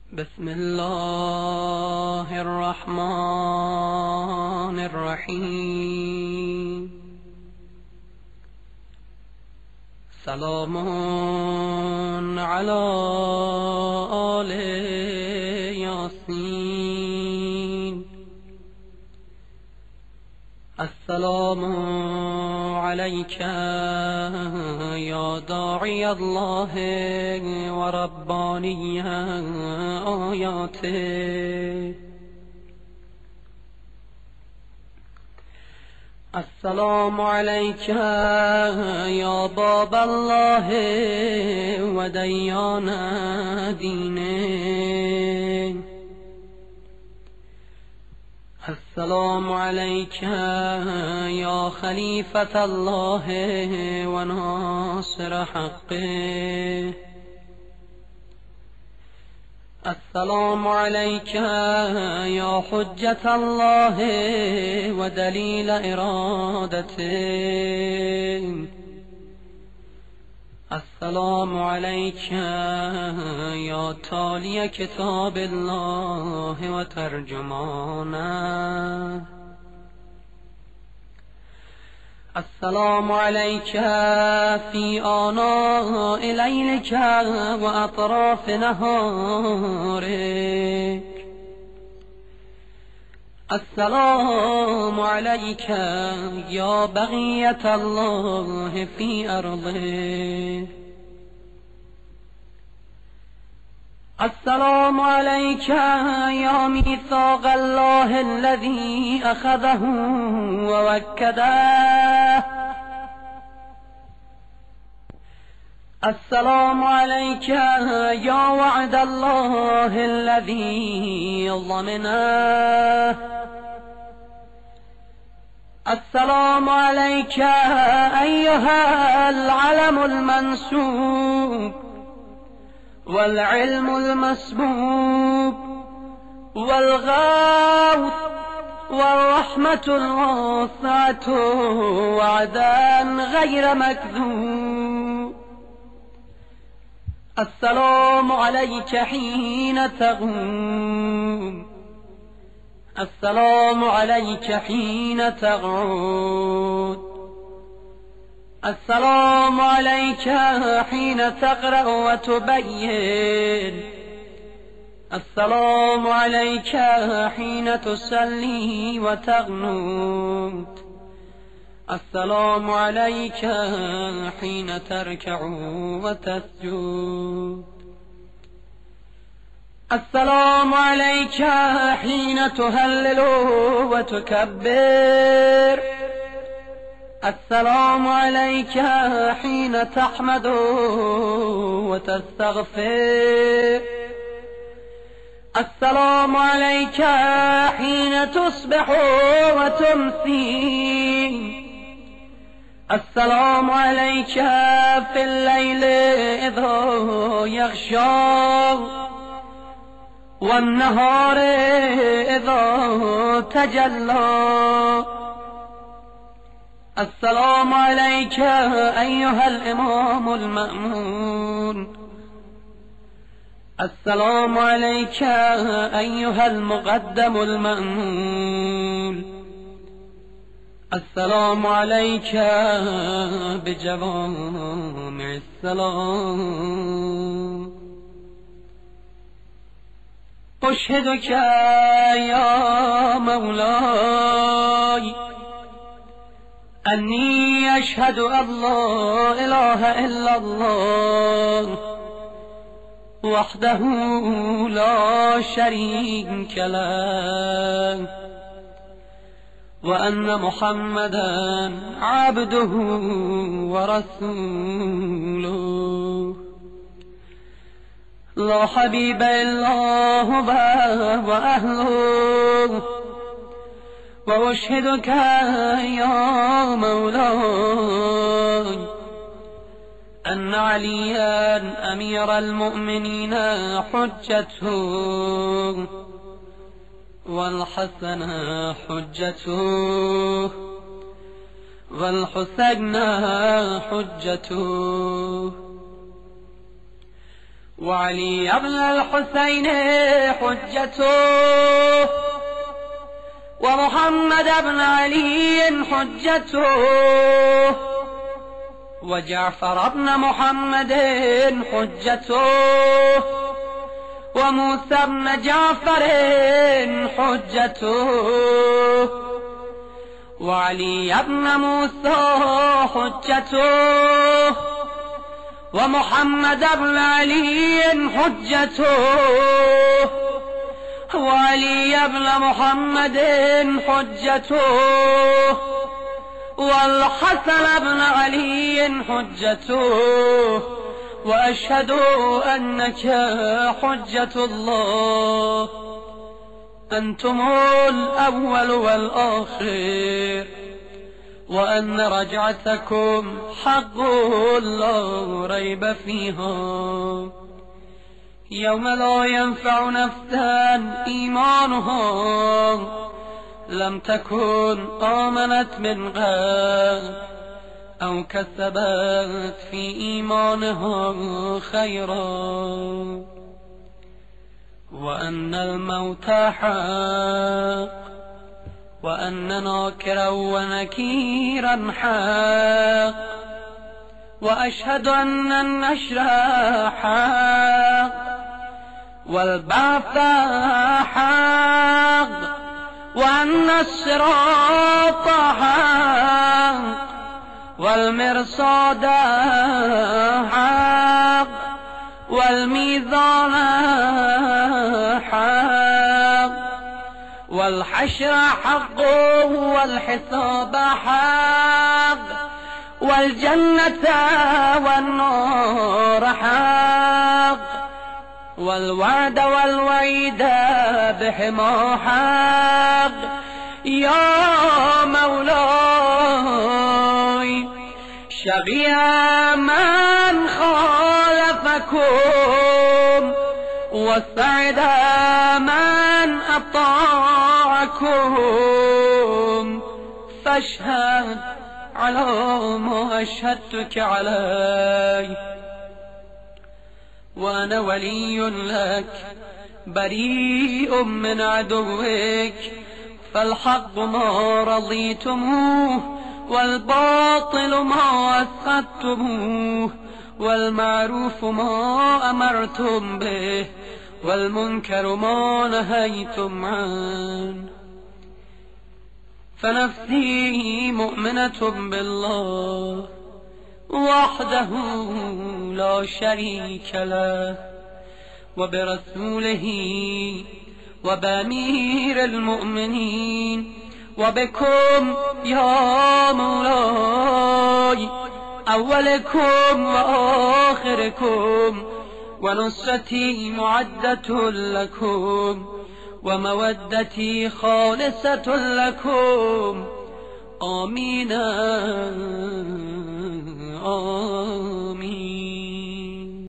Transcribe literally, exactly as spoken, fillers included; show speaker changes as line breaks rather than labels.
بسم الله الرحمن الرحيم. سلام على آل ياسين. السلام عليك يا داعي الله ورباني آياته. السلام عليك يا باب الله وديان دينه. السلام عليك يا خليفة الله وناصر حقه. السلام عليك يا حجة الله ودليل إرادته. السلام عليك يا تالي كتاب الله وترجمانه. السلام عليك في آناء ليلك وأطراف نهارك. السلام عليك يا بقية الله في أرضه. السلام عليك يا ميثاق الله الذي أخذه ووكده. السلام عليك يا وعد الله الذي ضمنه. السلام عليك أيها العلم المنسوب والعلم المسبوب والغوث والرحمة الواسعة وعدا غير مكذوب. السلام عليك حين تقوم. السلام عليك حين تقعد. السلام عليك حين تقرأ وتبين. السلام عليك حين تصلي وتقنت. السلام عليك حين تركع وتسجد. السلام عليك حين تهلل وتكبر. السلام عليك حين تحمد وتستغفر. السلام عليك حين تصبح وتمسي. السلام عليك في الليل إذا يغشى والنهار إذا تجلى. السلام عليك أيها الإمام المأمون. السلام عليك أيها المقدم المأمون. السلام عليك بجوامع السلام. أشهدك يا مولاي أني أشهد أن لا إله إلا الله وحده لا شريك له وأن محمدا عبده ورسوله. لا حبيب إلا هو وأهله. وأشهدك يا مولاي أن عليا أمير المؤمنين حجته والحسن حجته والحسين حجته وعلي بن الحسين حجته، ومحمد بن علي حجته، وجعفر بن محمد حجته، وموسى بن جعفر حجته، وعلي بن موسى حجته، ومحمد بن علي حجته، وعلي بن محمد حجته، والحسن بن علي حجته، وأشهد أنك حجة الله، أنتم الأول والآخر، وأن رجعتكم حق لا ريب فيها، يوم لا ينفع نفسا إيمانها لم تكن آمنت من قبل أو كسبت في إيمانها خيرا، وأن الموت حق، وأن ناكرا ونكيرا حق، وأشهد أن النشر حق، والبعث حق، وأن الصراط حق، والمرصاد حق، والميزان حق، والحشر حق، والحساب حق، والجنة والنار حق، والوعد والوعيد بهما حق، يا مولاي شقي من خالفكم، وسعد من أطاعكم، فاشهد على ما أشهدتك عليه، وأنا ولي لك بريء من عدوك، فالحق ما رضيتموه، والباطل ما أسخطتموه، والمعروف ما أمرتم به، والمنكر ما نهيتم عنه، فنفسي مؤمنة بالله وحده لا شريك له، وبرسوله، وبأمير المؤمنين، وبكم يا مولاي أولكم وآخركم، ونصرتي معدة لكم، ومودتي خالصة لكم، آمين آمين.